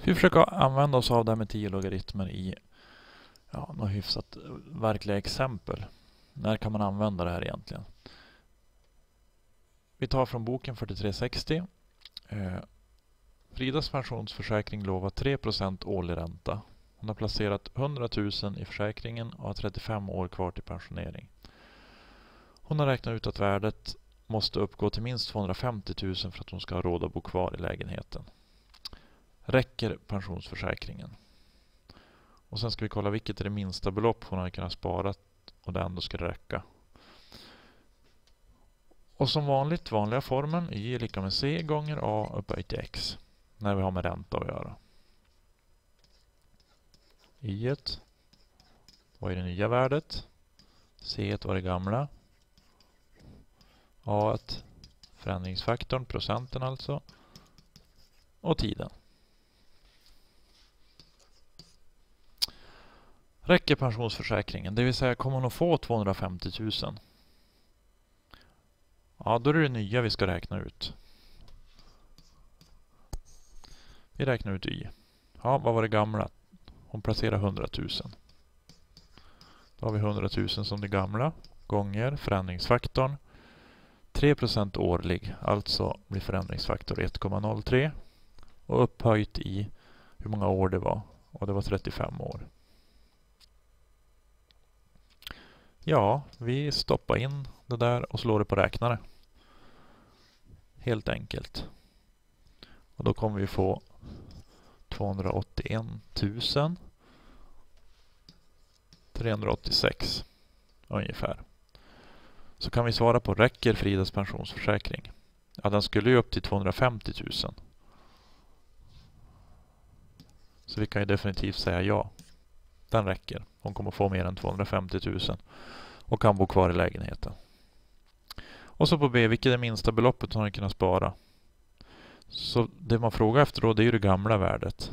Vi försöker använda oss av det här med 10 logaritmer i något hyfsat verkliga exempel. När kan man använda det här egentligen? Vi tar från boken 4360. Fridas pensionsförsäkring lovar 3% årlig ränta. Hon har placerat 100 000 i försäkringen och har 35 år kvar till pensionering. Hon har räknat ut att värdet måste uppgå till minst 250 000 för att hon ska ha råd att bo kvar i lägenheten. Räcker pensionsförsäkringen? Och sen ska vi kolla vilket är det minsta belopp hon har kunnat spara och det ändå ska räcka. Och som vanligt, vanliga formeln y är lika med c gånger a upphöjt till x. När vi har med ränta att göra. Y1 var det nya värdet. C1 var det gamla. A1 förändringsfaktorn, procenten alltså. Och tiden. Räcker pensionsförsäkringen, det vill säga kommer hon att få 250 000? Ja, då är det nya vi ska räkna ut. Vi räknar ut y. Ja, vad var det gamla? Hon placerar 100 000. Då har vi 100 000 som det gamla. Gånger förändringsfaktorn. 3% årlig. Alltså blir förändringsfaktor 1,03. Och upphöjt i hur många år det var. Och det var 35 år. Ja, vi stoppar in det där och slår det på räknare. Helt enkelt. Och då kommer vi få 281 386 ungefär. Så kan vi svara på, räcker Fridas pensionsförsäkring? Ja, den skulle ju upp till 250 000. Så vi kan ju definitivt säga ja. Den räcker. Hon kommer få mer än 250 000 och kan bo kvar i lägenheten. Och så på B, vilket är det minsta beloppet hon har kunnat spara? Så det man frågar efter då, det är ju det gamla värdet.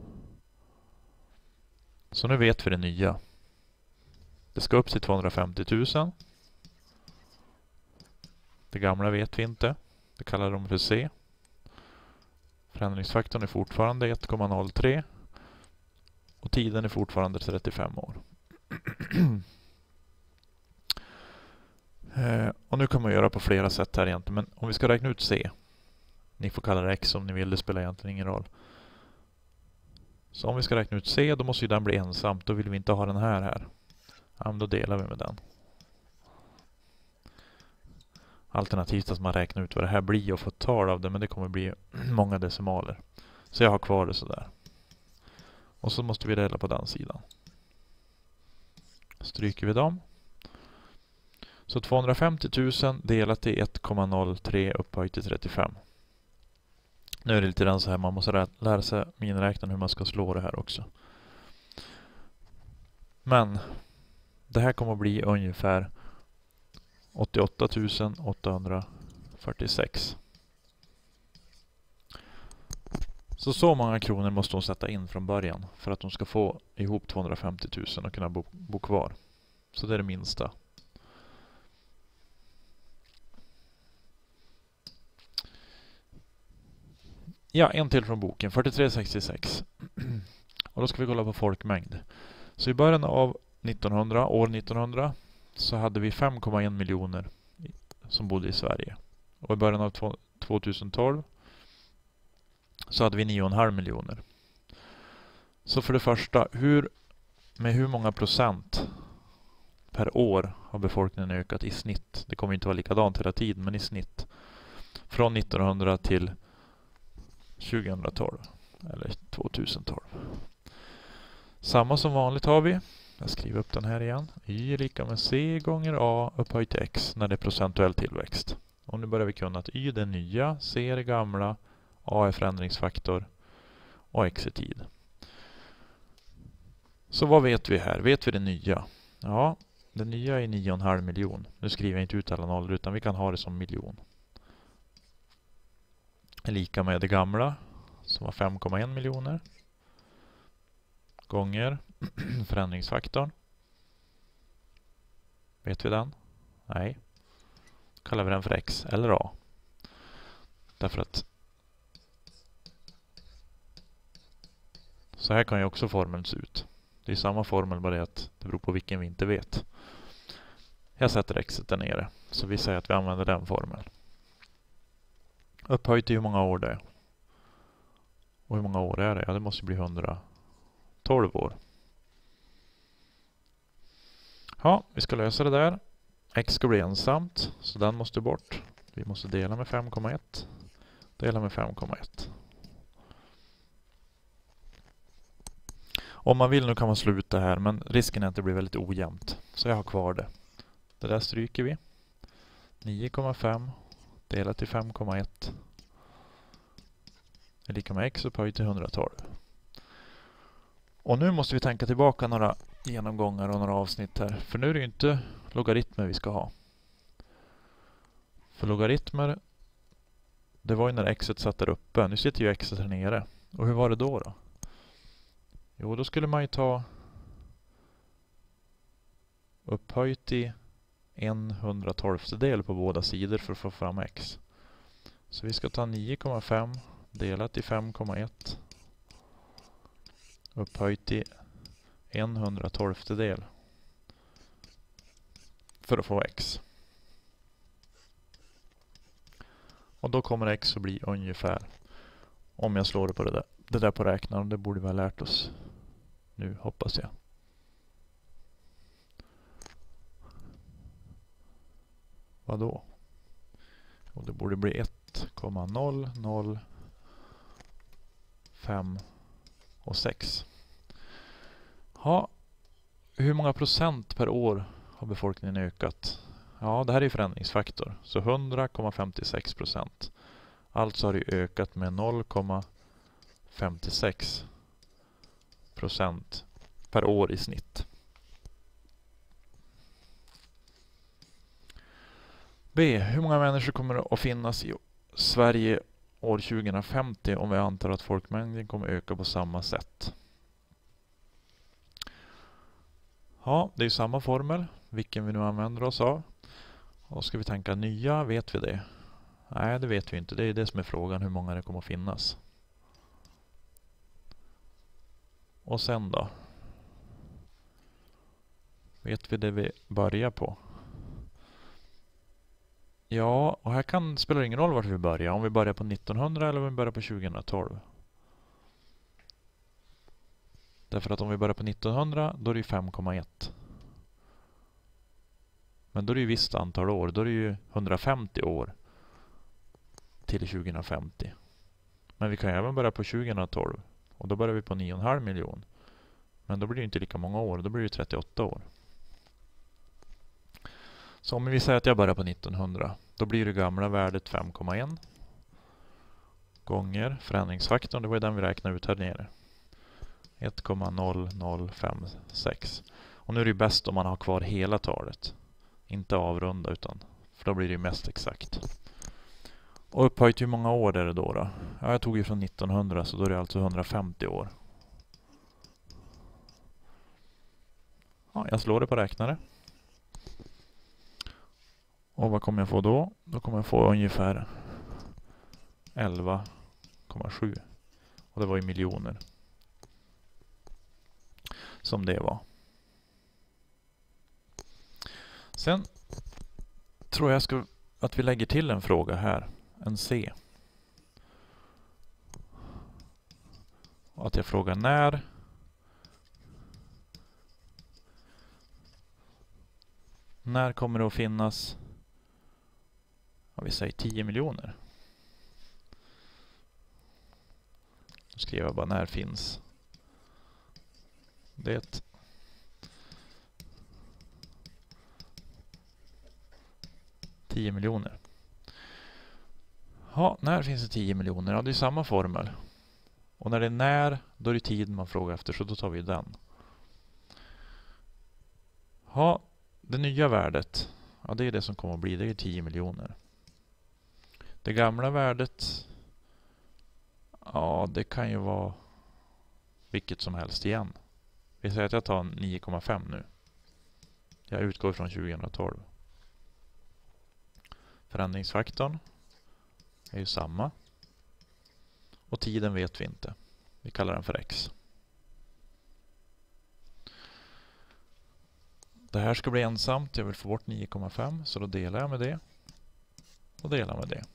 Så nu vet vi det nya. Det ska upp till 250 000. Det gamla vet vi inte. Det kallar de för C. Förändringsfaktorn är fortfarande 1,03. Och tiden är fortfarande 35 år. Och nu kan man göra på flera sätt här egentligen. Men om vi ska räkna ut C. Ni får kalla det X om ni vill. Det spelar egentligen ingen roll. Så om vi ska räkna ut C, då måste ju den bli ensam. Då vill vi inte ha den här. Ja, men då delar vi med den. Alternativt att man räknar ut vad det här blir och får tal av det. Men det kommer bli många decimaler. Så jag har kvar det sådär. Och så måste vi dela på den sidan. Stryker vi dem. Så 250 000 delat till 1,03 upphöjt till 35. Nu är det lite grann så här, man måste lära sig miniräknaren hur man ska slå det här också. Men det här kommer att bli ungefär 88 846. Så många kronor måste hon sätta in från början för att hon ska få ihop 250 000 och kunna bo kvar. Så det är det minsta. Ja, en till från boken. 4366. Och då ska vi kolla på folkmängd. Så i början av år 1900 så hade vi 5,1 miljoner som bodde i Sverige. Och i början av 2012 så hade vi 9,5 miljoner. Så för det första, med hur många procent per år har befolkningen ökat i snitt? Det kommer inte vara likadant hela tiden, men i snitt. Från 1900 till 2012 eller 2012. Samma som vanligt har vi. Jag skriver upp den här igen. Y är lika med C gånger A upphöjt till X när det är procentuell tillväxt. Och nu börjar vi kunna att Y är det nya, C är det gamla, A är förändringsfaktor och X är tid. Så vad vet vi här? Vet vi det nya? Ja, det nya är 9,5 miljon. Nu skriver jag inte ut alla nollor utan vi kan ha det som miljon. Är lika med det gamla som var 5,1 miljoner gånger förändringsfaktorn. Vet vi den? Nej. Kallar vi den för X eller A. Därför att Så här kan ju också formeln se ut. Det är samma formel, bara det att det beror på vilken vi inte vet. Jag sätter x där nere. Så vi säger att vi använder den formeln. Upphöjt till hur många år det är. Och hur många år är det? Ja, det måste bli 112 år. Ja, vi ska lösa det där. X ska bli ensamt, så den måste bort. Vi måste dela med 5,1. Dela med 5,1. Om man vill nu kan man sluta här, men risken är att det blir väldigt ojämnt. Så jag har kvar det. Det där stryker vi. 9,5 delat till 5,1 är lika med x upphöjt till 112. Och nu måste vi tänka tillbaka några genomgångar och några avsnitt här. För nu är det ju inte logaritmer vi ska ha. För logaritmer, det var ju när x satt där uppe. Nu sitter ju x här nere. Och hur var det då? Jo, då skulle man ju ta upphöjt i 1/112 på båda sidor för att få fram x. Så vi ska ta 9,5 delat i 5,1 upphöjt i 1/112 för att få x. Och då kommer x att bli ungefär, om jag slår det på det där på räknaren, det borde vi ha lärt oss nu, hoppas jag. Vad då? Och det borde bli 1,005 och 6. Ja, hur många procent per år har befolkningen ökat? Ja, det här är förändringsfaktor. Så 100,56%. Alltså har det ökat med 0,56% per år i snitt. B. Hur många människor kommer att finnas i Sverige år 2050 om vi antar att folkmängden kommer öka på samma sätt? Ja, det är samma formel, vilken vi nu använder oss av. Och ska vi tänka nya, vet vi det? Nej, det vet vi inte. Det är det som är frågan, hur många det kommer att finnas. Och sen då? Vet vi det vi börjar på? Ja, och här spelar det ingen roll vart vi börjar. Om vi börjar på 1900 eller om vi börjar på 2012. Därför att om vi börjar på 1900, då är det ju 5,1. Men då är det ju visst antal år. Då är det ju 150 år till 2050. Men vi kan ju även börja på 2012. Och då börjar vi på 9,5 miljon. Men då blir det inte lika många år. Då blir det 38 år. Så om vi säger att jag börjar på 1900. Då blir det gamla värdet 5,1. Gånger förändringsfaktorn. Det var ju den vi räknade ut här nere. 1,0056. Och nu är det ju bäst om man har kvar hela talet. Inte avrunda utan. För då blir det ju mest exakt. Och upphöjt hur många år är det då? Ja, jag tog ju från 1900 så då är det alltså 150 år. Ja, jag slår det på räknare. Och vad kommer jag få då? Då kommer jag få ungefär 11,7. Och det var ju miljoner. Som det var. Sen tror jag att vi lägger till en fråga här. En C. Och att jag frågar när kommer det att finnas, vi säger 10 miljoner. Då skriver jag bara när finns det 10 miljoner. Ja, när finns det 10 miljoner? Ja, det är samma formel. Och när det är då är det tiden man frågar efter, så då tar vi den. Ja, det nya värdet, ja det är det som kommer att bli, det är 10 miljoner. Det gamla värdet, ja det kan ju vara vilket som helst igen. Vi säger att jag tar 9,5 nu. Jag utgår från 2012. Förändringsfaktorn är ju samma. Och tiden vet vi inte. Vi kallar den för x. Det här ska bli ensamt. Jag vill få bort 9,5. Så då delar jag med det. Och delar med det.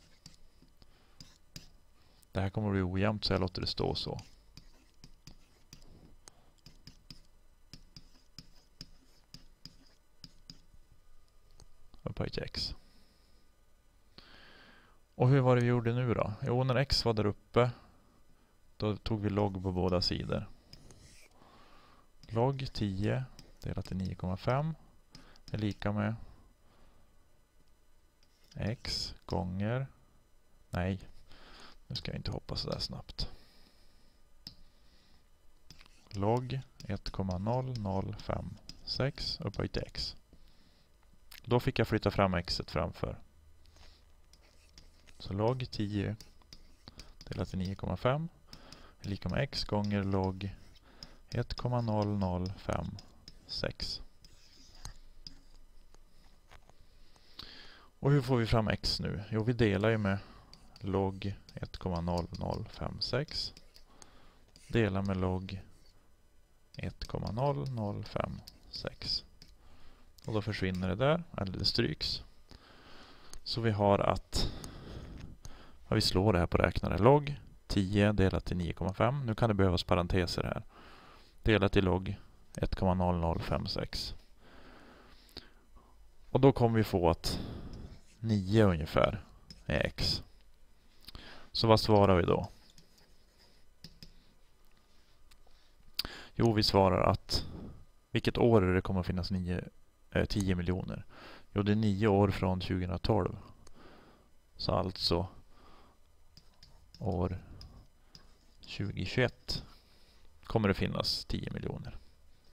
Det här kommer att bli ojämnt så jag låter det stå så. Upphöjt till x. Och hur var det vi gjorde nu då? Jo, när x var där uppe, då tog vi logg på båda sidor. Logg 10 delat till 9,5 är lika med x gånger... Nej, nu ska jag inte hoppa så där snabbt. Logg 1,0056 upphöjt till x. Då fick jag flytta fram xet framför. Så logg 10 delat till 9,5 är lika med x gånger logg 1,0056. Och hur får vi fram x nu? Jo, vi delar ju med logg 1,0056 delar med logg 1,0056. Och då försvinner det där, eller det stryks. Så vi har att vi slår det här på räknare. Logg 10 delat till 9,5. Nu kan det behövas parenteser här. Delat till logg 1,0056. Och då kommer vi få att 9 ungefär är x. Så vad svarar vi då? Jo, vi svarar att vilket år är det kommer att finnas 10 miljoner? Jo, det är 9 år från 2012. Så alltså år 2021 kommer det finnas 10 miljoner.